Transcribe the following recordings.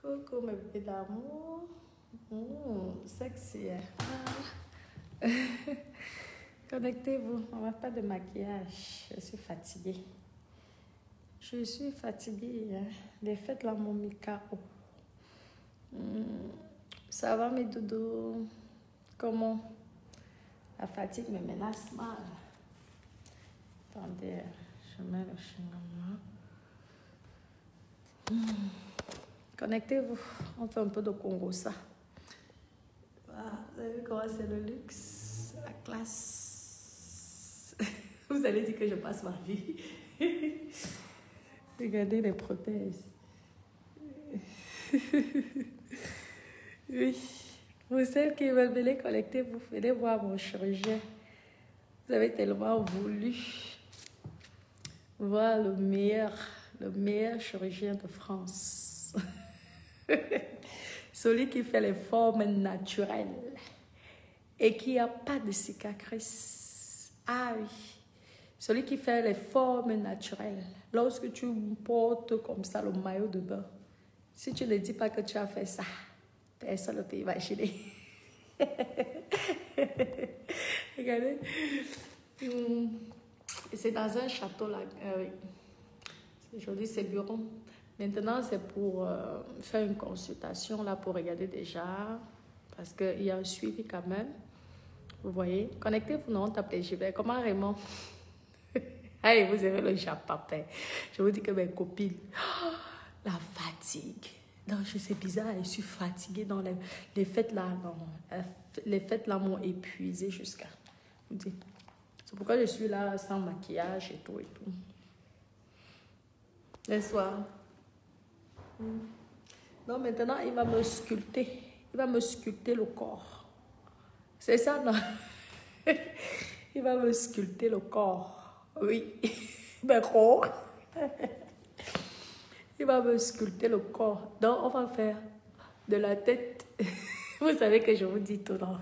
Coucou mes bébés d'amour. Sexy. Connectez-vous. On va pas de maquillage. Je suis fatiguée. Je suis fatiguée. Les fêtes là m'ont mis KO. Ça va mes doudous? Comment? La fatigue me menace mal. Attendez, je mets le chewing-gum là. Connectez-vous. On fait un peu de Congo ça. Voilà. Vous avez vu comment c'est le luxe, la classe. Vous allez dire que je passe ma vie. Regardez les prothèses. Oui. Pour celles qui veulent venir connecter, vous venez voir mon chirurgien. Vous avez tellement voulu voir le meilleur chirurgien de France. Celui qui fait les formes naturelles et qui n'a pas de cicatrices. Ah oui. Celui qui fait les formes naturelles. Lorsque tu portes comme ça le maillot de bain, si tu ne dis pas que tu as fait ça, personne ne peut imaginer. Regardez. C'est dans un château là. Oui. C'est joli, c'est bureau. Maintenant, c'est pour faire une consultation là pour regarder déjà. Parce qu'il y a un suivi quand même. Vous voyez. Connectez-vous, non, tapez JB. Comment Raymond? Hey, vous aimez le japapin. Je vous dis que mes copines, la fatigue. Non, c'est bizarre, je suis fatiguée dans les fêtes là. Non, les fêtes là m'ont épuisée jusqu'à. C'est pourquoi je suis là sans maquillage et tout et tout. Le soir. Non, maintenant il va me sculpter. Il va me sculpter le corps. C'est ça, non? Il va me sculpter le corps. Oui. Mais corps. Il va me sculpter le corps. Donc, on va faire de la tête. Vous savez que je vous dis tout, non?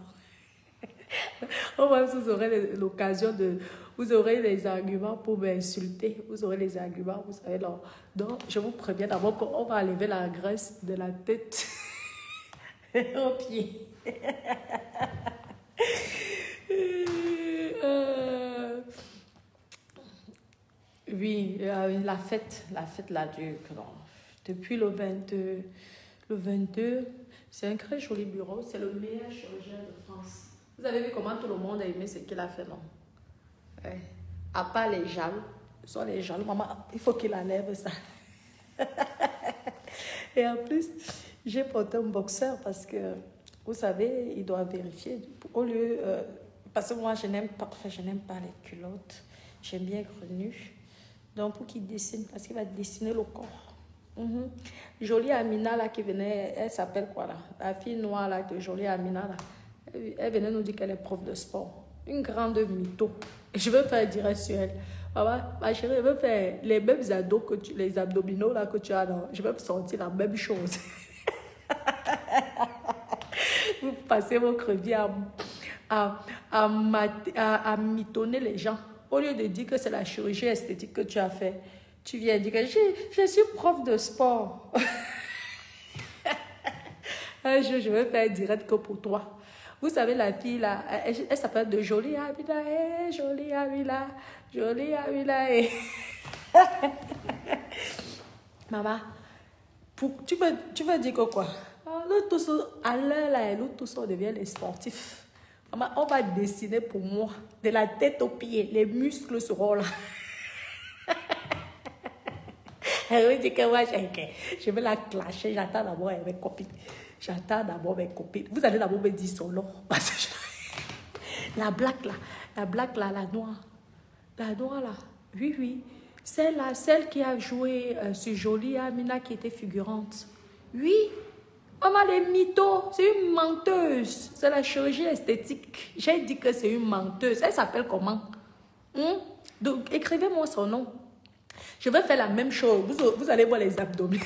Vous aurez l'occasion de... Vous aurez les arguments pour m'insulter. Vous aurez les arguments, vous savez. Non. Donc, je vous préviens d'abord qu'on va enlever la graisse de la tête aux pieds. Oui, la fête là dure. Depuis le 22, c'est un très joli bureau. C'est le meilleur chirurgien de France. Vous avez vu comment tout le monde a aimé ce qu'il a fait, non? Ouais. À part les jaloux. Soit les jaloux. Maman, il faut qu'il enlève ça. Et en plus, j'ai porté un boxeur parce que, vous savez, il doit vérifier. Au lieu... parce que moi, je n'aime pas les culottes. J'aime bien être nue. Donc, pour qu'il dessine, parce qu'il va dessiner le corps. Jolie Amina, là, qui venait, elle s'appelle quoi, là? La fille noire, là, de Jolie Amina, là. Elle venait nous dire qu'elle est prof de sport. Une grande mytho. Je veux faire direct sur elle. Maman, ma chérie, je veux faire les mêmes les abdominaux, là, que tu as, là. Je veux sortir la même chose. Vous passez votre vie à mitonner les gens. Au lieu de dire que c'est la chirurgie esthétique que tu as fait, tu viens dire que je suis prof de sport. Un jour, je vais faire direct que pour toi. Vous savez, la fille là, elle s'appelle de Jolie Amina. Hey, Jolie Amina. Jolie Amina. Hey. Maman, tu veux dire que quoi? Nous tous, à l'heure là, nous tous, on devient les sportifs. Maman, on va dessiner pour moi, de la tête aux pieds, les muscles seront là. Elle me dit que moi, je vais la clasher, j'attends d'abord mes copines. Vous allez d'abord me dire son nom. La black là, la noire. La noire là, oui. Celle qui a joué sur Jolie Amina qui était figurante. Oui. Maman, les mythos, c'est une menteuse. C'est la chirurgie esthétique. J'ai dit que c'est une menteuse. Elle s'appelle comment? Donc, écrivez-moi son nom. Je vais faire la même chose. Vous allez voir les abdominaux.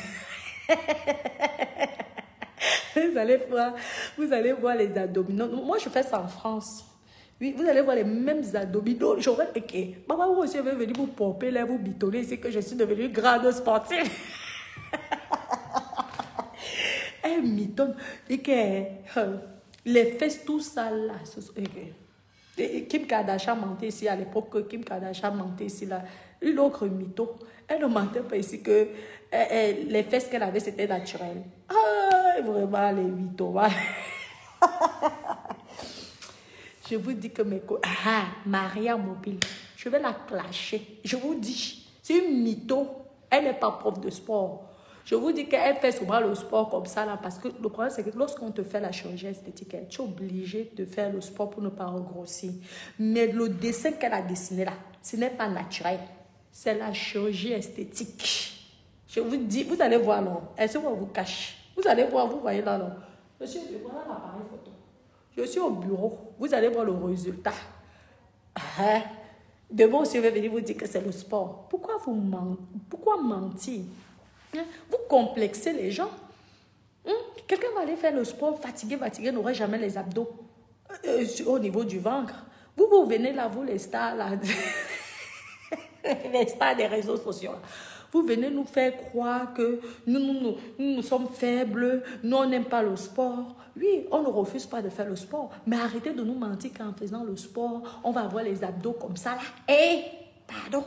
Vous allez voir les abdominaux. Moi, je fais ça en France. Oui, vous allez voir les mêmes abdominaux. J'aurais été. Maman, vous aussi, vous venir vous pomper, là, vous bitonner. C'est que je suis devenue grande sportive. Elle mitonne. Et que les fesses, tout ça là. Et Kim Kardashian mentait ici à l'époque que Kim Kardashian mentait ici là. Une autre mytho. Elle ne mentait pas ici que les fesses qu'elle avait, c'était naturel. Ah, vraiment, les mythos. Je vous dis que mes Maria Mobile, je vais la clasher. Je vous dis, c'est une mytho. Elle n'est pas prof de sport. Je vous dis qu'elle fait souvent le sport comme ça, là, parce que le problème, c'est que lorsqu'on te fait la chirurgie esthétique, tu es obligé de faire le sport pour ne pas regrossir. Mais le dessin qu'elle a dessiné là, ce n'est pas naturel. C'est la chirurgie esthétique. Je vous dis, vous allez voir, non. Est-ce qu'on vous cache? Vous allez voir, vous voyez là, non. Monsieur, voilà l'appareil photo. Je suis au bureau. Vous allez voir le résultat. Demain aussi, je vais venir vous dire que c'est le sport. Pourquoi vous mentez? Pourquoi mentir? Vous complexez les gens. Quelqu'un va aller faire le sport, fatigué, n'aurait jamais les abdos au niveau du ventre. Vous venez là, vous les stars là, les stars des réseaux sociaux. Vous venez nous faire croire que nous sommes faibles, nous on n'aime pas le sport. Oui, on ne refuse pas de faire le sport, mais arrêtez de nous mentir qu'en faisant le sport, on va avoir les abdos comme ça là. Pardon.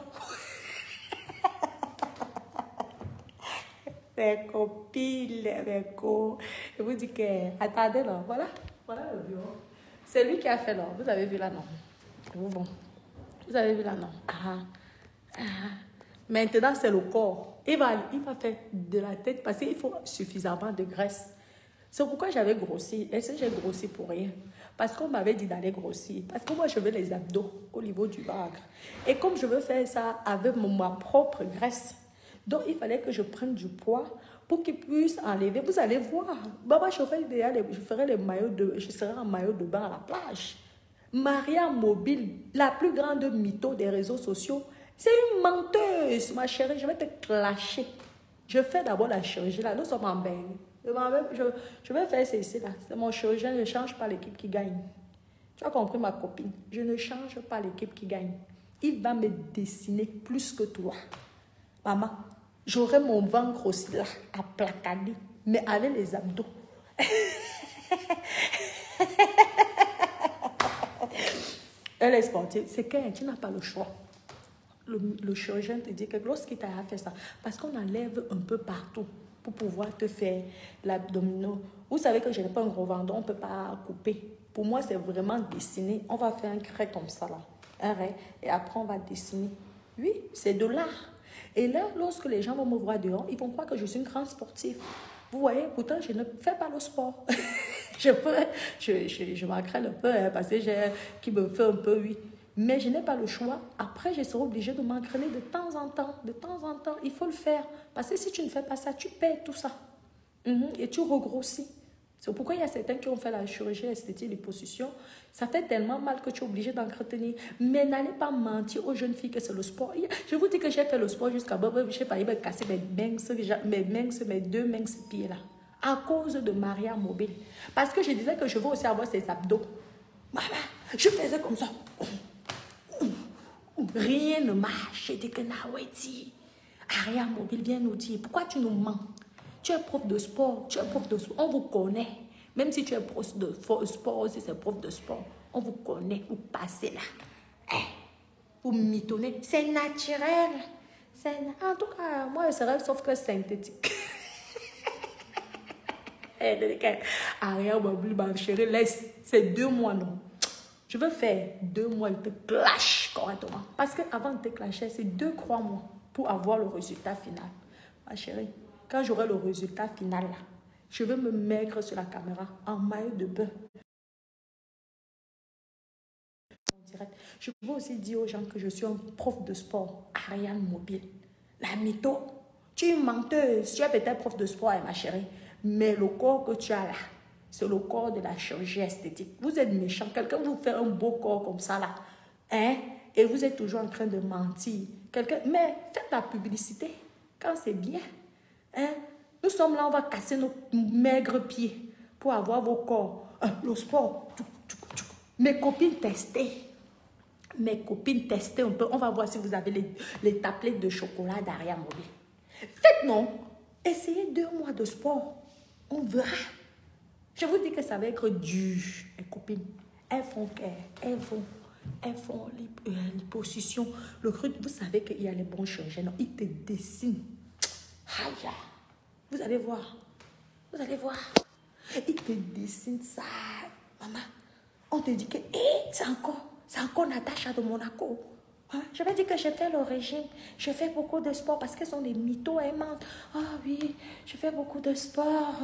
Mes copines, mes co. Je vous dis que, attendez là, voilà le bureau. C'est lui qui a fait là. Vous avez vu là, non? Bon. Vous avez vu là, non? Maintenant, c'est le corps. Il va faire de la tête parce qu'il faut suffisamment de graisse. C'est pourquoi j'avais grossi. Est-ce que j'ai grossi pour rien? Parce qu'on m'avait dit d'aller grossir. Parce que moi, je veux les abdos au niveau du ventre. Et comme je veux faire ça avec ma propre graisse, donc il fallait que je prenne du poids pour qu'il puisse enlever. Vous allez voir. Moi, je serai en maillot de bain à la plage. Maria Mobile, la plus grande mytho des réseaux sociaux, c'est une menteuse, ma chérie. Je vais te clasher. Je fais d'abord la chirurgie là. Nous sommes en bain. Je vais faire ceci là. C'est mon chirurgien. Je ne change pas l'équipe qui gagne. Tu as compris, ma copine? Je ne change pas l'équipe qui gagne. Il va me dessiner plus que toi. Maman, j'aurai mon ventre aussi là, à placader, mais avec les abdos. Elle est sportive. C'est que tu n'as pas le choix. Le chirurgien te dit que lorsqu'il t'a fait ça, parce qu'on enlève un peu partout pour pouvoir te faire l'abdominaux. Vous savez que je n'ai pas un gros ventre, on ne peut pas couper. Pour moi, c'est vraiment dessiner. On va faire un trait comme ça là. Et après, on va dessiner. Oui, c'est de l'art. Et là, lorsque les gens vont me voir dehors, ils vont croire que je suis une grande sportive. Vous voyez, pourtant, je ne fais pas le sport. je m'entraîne un peu, parce que j'ai qui me fait un peu, oui. Mais je n'ai pas le choix. Après, je serai obligée de m'entraîner de temps en temps. De temps en temps, il faut le faire. Parce que si tu ne fais pas ça, tu perds tout ça. Et tu regrossis. C'est pourquoi il y a certains qui ont fait la chirurgie esthétique, les positions. Ça fait tellement mal que tu es obligé d'entretenir. Mais n'allez pas mentir aux jeunes filles que c'est le sport. Je vous dis que j'ai fait le sport jusqu'à... Je sais pas, il m'a cassé mes deux minces pieds là. À cause de Maria Mobile. Parce que je disais que je veux aussi avoir ses abdos. Maman, je faisais comme ça. Rien ne marche. J'ai dit que Naweti, Maria Mobile vient nous dire, pourquoi tu nous mens? Tu es prof de sport, on vous connaît. Même si tu es prof de sport, si c'est prof de sport, on vous connaît, vous passez là. Vous mitonnez, c'est naturel. En tout cas, moi, je serais sauf que synthétique. Aria Mobile, ma chérie, laisse, c'est 2 mois, non. Je veux faire 2 mois, il te clash correctement. Parce qu'avant de te clasher, c'est 2-3 mois pour avoir le résultat final. Ma chérie. Quand j'aurai le résultat final, là, je vais me mettre sur la caméra en maillot de bain. Je veux aussi dire aux gens que je suis un prof de sport, Ariane Mobile. La mytho, tu es une menteuse. Tu es peut-être prof de sport, ma chérie. Mais le corps que tu as là, c'est le corps de la chirurgie esthétique. Vous êtes méchant. Quelqu'un vous fait un beau corps comme ça là. Et vous êtes toujours en train de mentir. Mais faites la publicité quand c'est bien. Nous sommes là, on va casser nos maigres pieds pour avoir vos corps. Le sport. Mes copines, testez. Un peu. On va voir si vous avez les tablettes de chocolat d'Aria Mobile. Faites non. Essayez 2 mois de sport. On verra. Je vous dis que ça va être dur, mes copines. Elles font l'hyposition. Le truc, vous savez qu'il y a les bons chirurgiens. Non, ils te dessinent. Aïe, vous allez voir. Vous allez voir. Ils te dessinent ça. Maman, on te dit que c'est encore Natacha de Monaco. Hein? Je vais dire que j'ai fait le régime. J'ai fait beaucoup de sport parce qu'elles sont des mythos aimantes. Ah oui, je fais beaucoup de sport.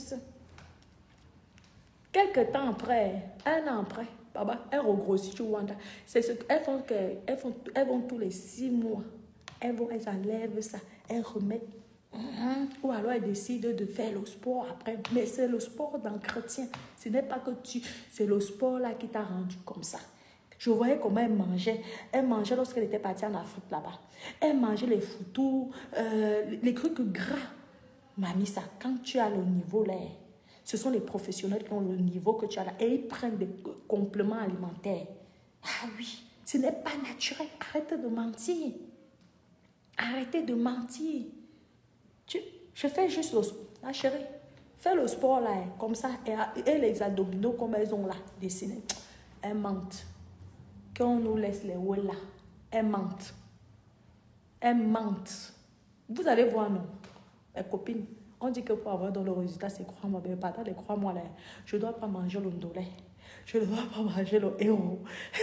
Quelques temps après, un an après, Baba, elles regrossissent du Wanda. C'est ce elles vont tous les 6 mois. Elles enlèvent ça. Elles remettent. Ou alors elles décident de faire le sport après. Mais c'est le sport d'entretien. Ce n'est pas que c'est le sport là qui t'a rendu comme ça. Je voyais comment elle mangeait. Elle mangeait lorsqu'elle était partie en Afrique là-bas. Elle mangeait les foutous, les trucs gras. Mamie, ça, quand tu as le niveau là, ce sont les professionnels qui ont le niveau que tu as là. Et ils prennent des compléments alimentaires. Ah oui, ce n'est pas naturel. Arrêtez de mentir. Arrêtez de mentir. Je fais juste le sport. Ah, chérie, fais le sport là, comme ça. Et les abdominaux comme elles ont là, dessinés. Elles mentent. Quand on nous laisse les hauts là, elles mentent. Elles mentent. Vous allez voir, non? Mes copines, on dit que pour avoir dans le résultat, c'est crois-moi. Mais pas les crois-moi là. Je ne dois pas manger le ndolé. Je ne dois pas manger le héros.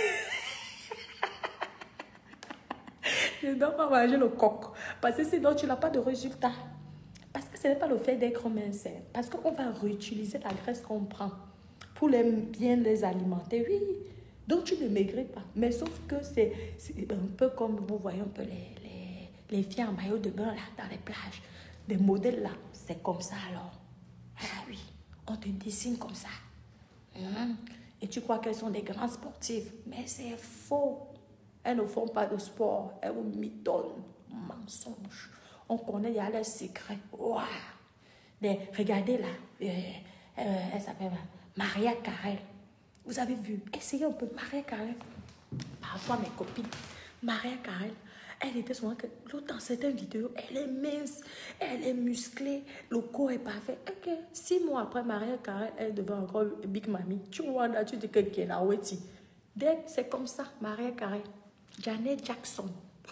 Je ne dois pas manger le coq. Parce que sinon, tu n'as pas de résultat. Parce que ce n'est pas le fait d'être mince. Parce qu'on va réutiliser la graisse qu'on prend pour bien les alimenter. Oui. Donc, tu ne maigris pas. Mais sauf que c'est un peu comme vous voyez un peu les filles en maillot de bain là, dans les plages. Des modèles là. C'est comme ça alors. Ah oui. On te dessine comme ça. Et tu crois qu'elles sont des grandes sportives. Mais c'est faux. Elles ne font pas de sport. Elles vous mitonnent. Mensonge. On connaît, il y a leurs secrets. Wow. Regardez là. Elle s'appelle Maria Carrel. Vous avez vu? Essayez un peu. Maria Carrel. Parfois, mes copines. Maria Carrel. Elle était souvent que l'autre dans certaines vidéos, elle est mince, elle est musclée, le corps est parfait. Ok, 6 mois après, Maria Carrel, elle devient encore Big Mami. Tu vois là, tu dis que qui est là, Weti. Dès c'est comme ça, Maria Carrel. Janet Jackson.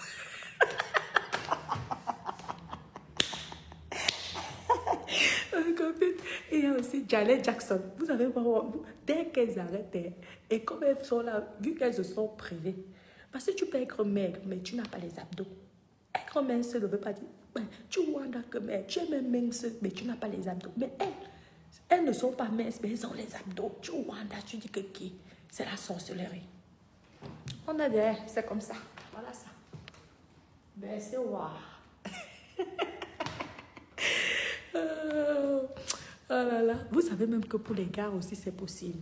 Et il y a aussi Janet Jackson. Vous savez pas, dès qu'elles arrêtent, et comme elles sont là, vu qu'elles se sont privées, parce que tu peux être maigre, mais tu n'as pas les abdos. Être mince ne veut pas dire, tu vois que tu es même mince, mais tu n'as pas les abdos. Mais elles ne sont pas minces, mais elles ont les abdos. Tu vois, tu dis que qui? C'est la sorcellerie. On a des, c'est comme ça. Voilà ça. Ben c'est waouh. Oh là là. Vous savez même que pour les gars aussi, c'est possible.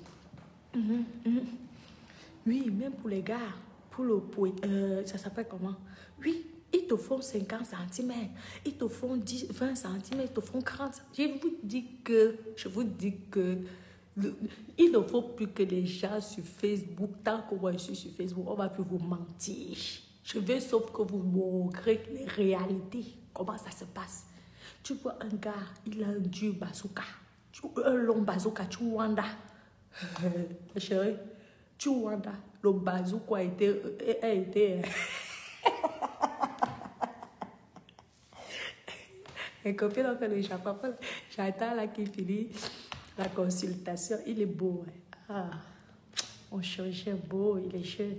Oui, même pour les gars. Pour le poids, ça s'appelle comment? Oui, ils te font 50 cm. Ils te font 10, 20 cm. Ils te font 30. Je vous dis que il ne faut plus que les gens sur Facebook, tant que moi je suis sur Facebook, on ne va plus vous mentir. Je veux sauf que vous montrez les réalités. Comment ça se passe? Tu vois un gars, il a un dur bazooka. Un long bazooka, tu vois là. Chérie, tu vois là. Le bazooka a été mes copines ont fait le Japon. J'attends là qu'il finit la consultation. Il est beau. Ah, mon chirurgien est beau, il est jeune.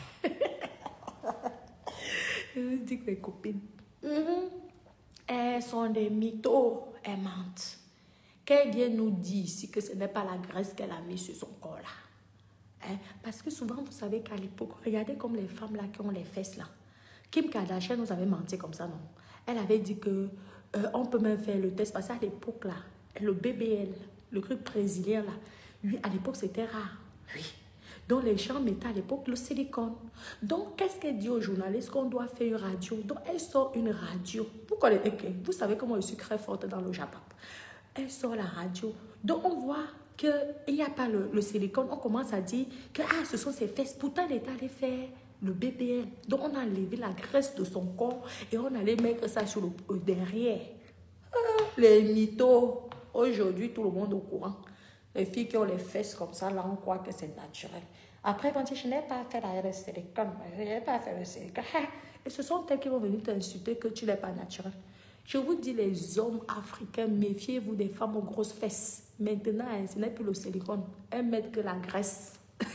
Je vous dis que mes copines, elles sont des mythos, elles mentent. Qu'elle vient nous dire ici que ce n'est pas la graisse qu'elle a mis sur son corps là. Parce que souvent, vous savez qu'à l'époque, regardez comme les femmes là qui ont les fesses là. Kim Kardashian nous avait menti comme ça, non? Elle avait dit que on peut même faire le test. Parce qu'à l'époque là, le BBL, le truc brésilien là, oui, à l'époque c'était rare. Oui. Donc les gens mettaient à l'époque le silicone. Donc qu'est-ce qu'elle dit aux journalistes qu'on doit faire une radio? Donc elle sort une radio. Vous savez comment je suis très forte dans le Japon. Elle sort la radio. Donc on voit qu'il n'y a pas le silicone. On commence à dire que ce sont ses fesses. Pourtant elle est allée faire le BBL. Donc on a enlevé la graisse de son corps et on allait mettre ça sur le derrière. Les mythos. Aujourd'hui, tout le monde est au courant. Les filles qui ont les fesses comme ça, là, on croit que c'est naturel. Après, ils vont dire, je n'ai pas fait la silicone. Je n'ai pas fait le silicone. Et ce sont elles qui vont venir t'insulter que tu n'es pas naturel. Je vous dis, les hommes africains, méfiez-vous des femmes aux grosses fesses. Maintenant, ce n'est plus le silicone. Elles mettent que la graisse.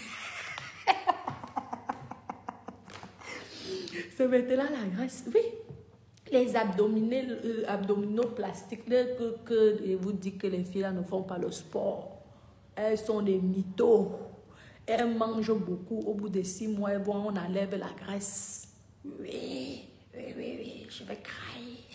C'est maintenant la graisse. Oui. Les abdominaux plastiques, que je vous dis que les filles là ne font pas le sport. Elles sont des mythos. Elles mangent beaucoup. Au bout de 6 mois, on enlève la graisse. Oui, je vais crailler.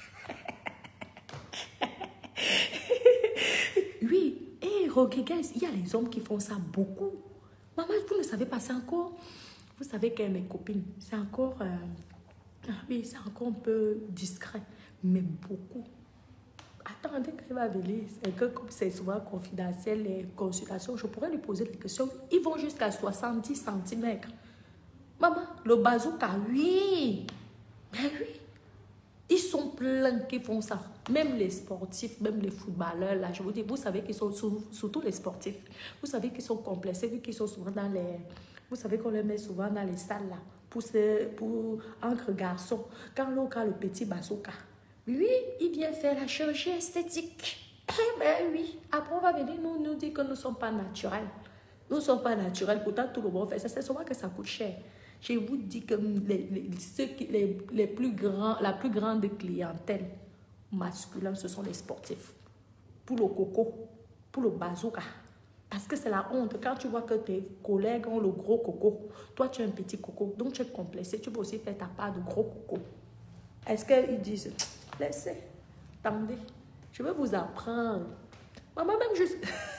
Oui, et regardez, il y a les hommes qui font ça beaucoup. Maman, vous ne savez pas, c'est encore... Vous savez que mes copines, c'est encore... oui, c'est encore un peu discret, mais beaucoup. Attendez qu'elle va venir, c'est que comme c'est souvent confidentiel, les consultations, je pourrais lui poser des questions. Ils vont jusqu'à 70 cm. Maman, le bazooka, oui. Ben oui. Ils sont pleins qui font ça. Même les sportifs, même les footballeurs, là, je vous dis, vous savez qu'ils sont, surtout les sportifs, vous savez qu'ils sont complexés, vu qu'ils sont souvent dans les... Vous savez qu'on les met souvent dans les salles, là, entre garçons. Quand l'on a le petit bazooka, lui, il vient faire la chirurgie esthétique. Eh ben oui. Après, on va venir nous dire que nous ne sommes pas naturels. Nous ne sommes pas naturels. Pourtant, tout le monde fait ça. C'est souvent que ça coûte cher. Je vous dis que la plus grande clientèle masculine, ce sont les sportifs. Pour le coco, pour le bazooka. Parce que c'est la honte. Quand tu vois que tes collègues ont le gros coco, toi tu as un petit coco, donc tu es complexé, tu peux aussi faire ta part de gros coco. Est-ce qu'ils disent, laissez, attendez, je vais vous apprendre. Maman, même juste...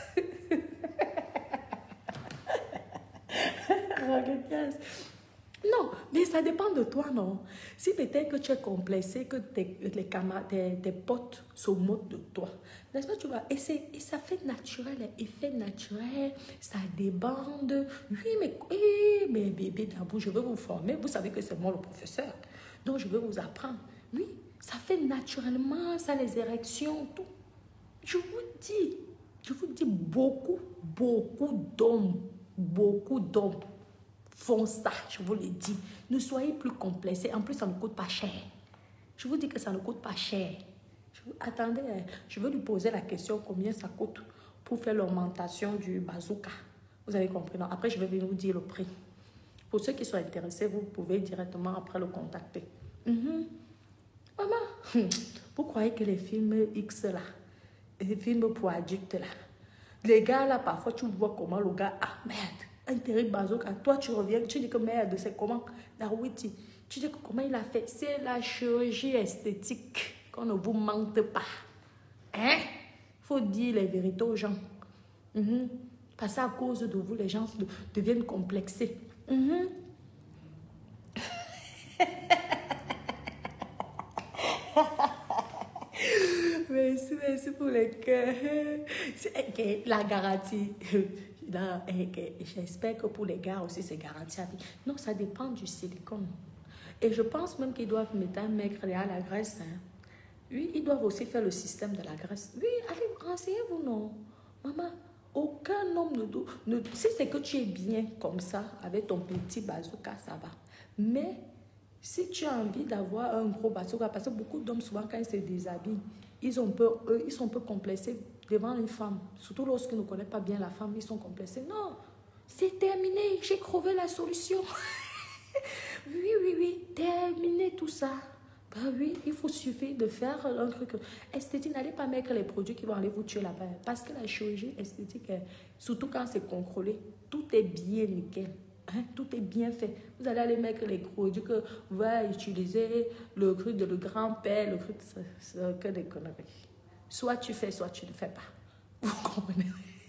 Non, mais ça dépend de toi, non? Si peut-être que tu es complexé, que tes potes se moquent de toi, n'est-ce pas, tu vois? Et ça fait naturel, effet naturel, ça débande. Oui, mais bébé Dabou, je veux vous former. Vous savez que c'est moi le professeur. Donc, je veux vous apprendre. Oui, ça fait naturellement, ça les érections, tout. Je vous dis, beaucoup d'hommes font ça, je vous le dis. Ne soyez plus complexés. En plus, ça ne coûte pas cher. Je vous dis que ça ne coûte pas cher. Attendez, je vais lui poser la question combien ça coûte pour faire l'augmentation du bazooka. Vous avez compris, non? Après, je vais venir vous dire le prix. Pour ceux qui sont intéressés, vous pouvez directement après le contacter. Maman, vous croyez que les films X là, les films pour adultes là, les gars là, parfois tu vois comment le gars, ah merde, un terrible bazooka. Toi, tu reviens, tu dis que merde, c'est comment? Darouiti. Tu dis que comment il a fait? C'est la chirurgie esthétique. Qu'on ne vous mente pas. Hein? Il faut dire les vérités aux gens. Parce qu'à cause de vous, les gens deviennent complexés. Merci pour les cœurs. La garantie. J'espère que pour les gars aussi, c'est garanti à vie. Non, ça dépend du silicone. Et je pense même qu'ils doivent mettre un maigre à la graisse. Hein. Oui, ils doivent aussi faire le système de la graisse. Oui, allez, renseignez-vous, non. Maman, aucun homme ne... Si c'est que tu es bien comme ça, avec ton petit bazooka, ça va. Mais si tu as envie d'avoir un gros bazooka, parce que beaucoup d'hommes, souvent, quand ils se déshabillent, ils sont un peu complexés devant une femme. Surtout lorsqu'ils ne connaissent pas bien la femme, ils sont complexés. Non, c'est terminé, j'ai trouvé la solution. Oui, terminé tout ça. Bah oui, il faut suffire de faire un truc esthétique. N'allez pas mettre les produits qui vont aller vous tuer là-bas. Parce que la chirurgie esthétique, surtout quand c'est contrôlé, tout est bien nickel. Hein? Tout est bien fait. Vous allez aller mettre les produits que vous allez utiliser, le truc de le grand-père, le truc, c'est que des conneries. Soit tu fais, soit tu ne fais pas. Vous comprenez?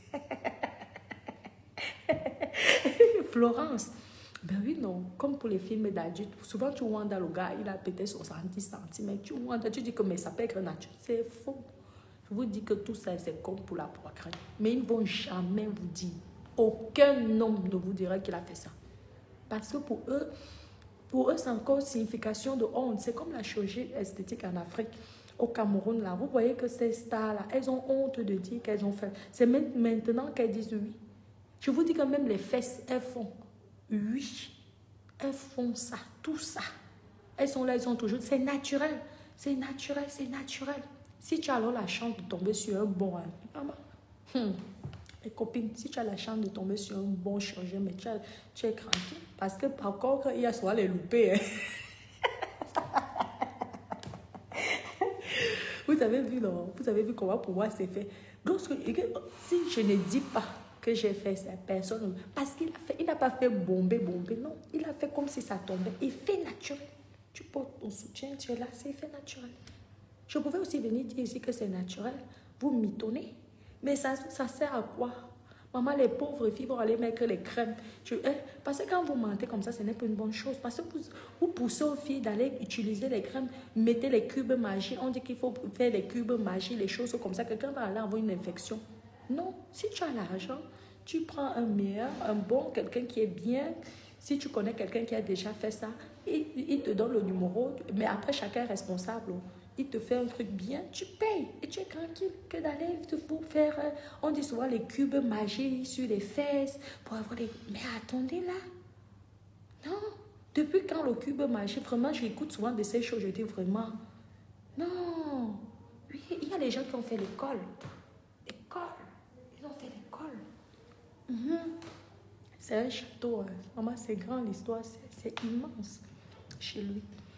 Florence. Ben oui, non. Comme pour les films d'adultes, souvent tu vois dans le gars, il a peut-être 70 cm. Tu vois, tu dis que mais ça peut être naturel. C'est faux. Je vous dis que tout ça, c'est comme pour la poitrine. Mais ils ne vont jamais vous dire. Aucun homme ne vous dira qu'il a fait ça. Parce que pour eux c'est encore une signification de honte. C'est comme la chirurgie esthétique en Afrique. au Cameroun, là, vous voyez que ces stars-là, elles ont honte de dire qu'elles ont fait. C'est maintenant qu'elles disent oui. Je vous dis que même les fesses, elles font oui. Elles font ça, tout ça. Elles sont là, elles sont toujours. C'est naturel. C'est naturel, c'est naturel. Si tu as alors la chance de tomber sur un bon... maman, mes copines, si tu as la chance de tomber sur un bon chirurgien, mais tu es tranquille. Parce que par contre, il y a souvent les loupés. Hein. Vous avez vu comment pour moi c'est fait. Donc, si je ne dis pas que j'ai fait ça, personne... Parce qu'il n'a pas fait bomber, non. Il a fait comme si ça tombait. Il fait naturel. Tu portes ton soutien, tu es là, c'est fait naturel. Je pouvais aussi venir dire ici que c'est naturel. Vous mitonnez. Mais ça sert à quoi? Maman, les pauvres filles vont aller mettre les crèmes. Parce que quand vous mentez comme ça, ce n'est pas une bonne chose. Parce que vous poussez aux filles d'aller utiliser les crèmes, mettez les cubes magie. On dit qu'il faut faire les cubes magie, les choses comme ça. Quelqu'un va aller avoir une infection. Non, si tu as l'argent, tu prends un meilleur, un bon, quelqu'un qui est bien. Si tu connais quelqu'un qui a déjà fait ça, il te donne le numéro. Mais après, chacun est responsable. Il te fait un truc bien, tu payes et tu es tranquille que d'aller pour faire, on dit souvent les cubes magiques sur les fesses pour avoir des... Mais attendez là, non, depuis quand le cube magique, vraiment j'écoute souvent de ces choses, je dis vraiment, non, oui, il y a des gens qui ont fait l'école, ils ont fait l'école. C'est un château, hein. Vraiment c'est grand l'histoire, c'est immense chez lui.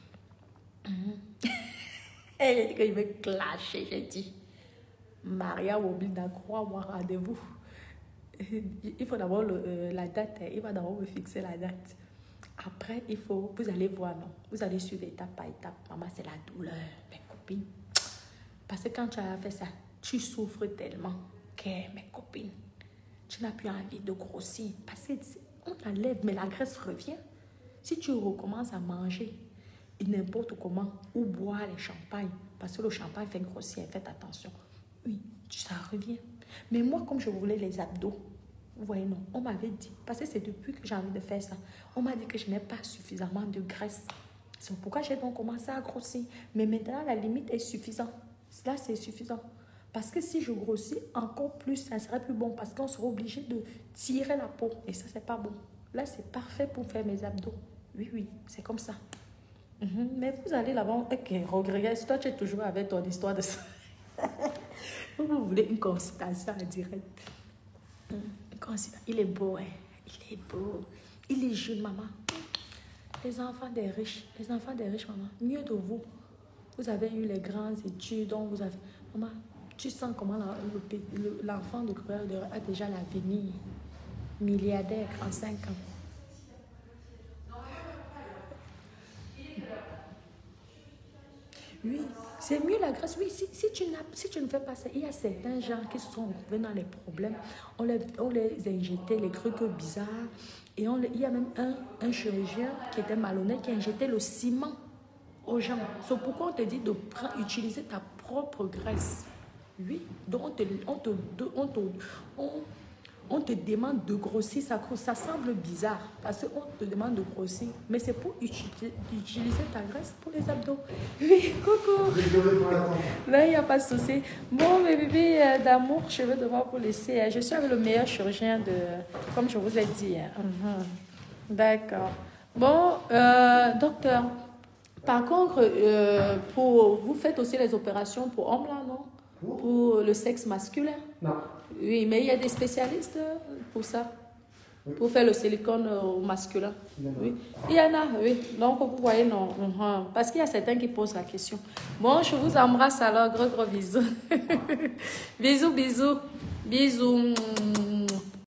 Et il veut clasher, j'ai dit. Maria oublie d'accroître rendez-vous. Il faut d'abord la date, il va d'abord me fixer la date. Après, vous allez voir, non. Vous allez suivre étape par étape. Maman, c'est la douleur, mes copines. Parce que quand tu as fait ça, tu souffres tellement que, mes copines, tu n'as plus envie de grossir. Parce qu'on t'enlève, mais la graisse revient. Si tu recommences à manger, n'importe comment, ou boire les champagnes, parce que le champagne fait grossir, faites attention. Oui, ça revient. Mais moi, comme je voulais les abdos, vous voyez, non, on m'avait dit, parce que c'est depuis que j'ai envie de faire ça, on m'a dit que je n'ai pas suffisamment de graisse. C'est pourquoi j'ai donc commencé à grossir. Mais maintenant, la limite est suffisante. Là, c'est suffisant. Parce que si je grossis encore plus, ça serait plus bon, parce qu'on sera obligé de tirer la peau. Et ça, c'est pas bon. Là, c'est parfait pour faire mes abdos. Oui, c'est comme ça. Mais vous allez là-bas, ok, regrette, toi tu es toujours avec ton histoire de ça. Vous voulez une consultation en direct. Il est beau, hein? Il est beau. Il est jeune, maman. Les enfants des riches, maman, mieux de vous. Vous avez eu les grandes études, donc vous avez... Maman, tu sens comment l'enfant de Coureur a déjà l'avenir. Milliardaire, 35 ans. Oui, c'est mieux la grâce. Oui, si tu ne fais pas ça, il y a certains gens qui se sont retrouvés dans les problèmes. On les injectait les trucs bizarres. Et il y a même un chirurgien qui était malhonnête qui injectait le ciment aux gens. C'est pourquoi on te dit d'utiliser ta propre graisse. Oui, donc on te demande de grossir, ça semble bizarre parce qu'on te demande de grossir, mais c'est pour utiliser ta graisse pour les abdos. Oui, coucou. Là, il n'y a pas de souci. Bon, mes bébés d'amour, je vais devoir vous laisser. Je suis avec le meilleur chirurgien comme je vous ai dit. D'accord. Bon, docteur, par contre, vous faites aussi les opérations pour hommes, là, non? Pour le sexe masculin? Non. Oui, mais il y a des spécialistes pour ça, oui. Pour faire le silicone au masculin. Oui. Il y en a, oui. Donc, vous voyez, non. Parce qu'il y a certains qui posent la question. Bon, je vous embrasse alors. Gros bisous. Bisous. Bisous.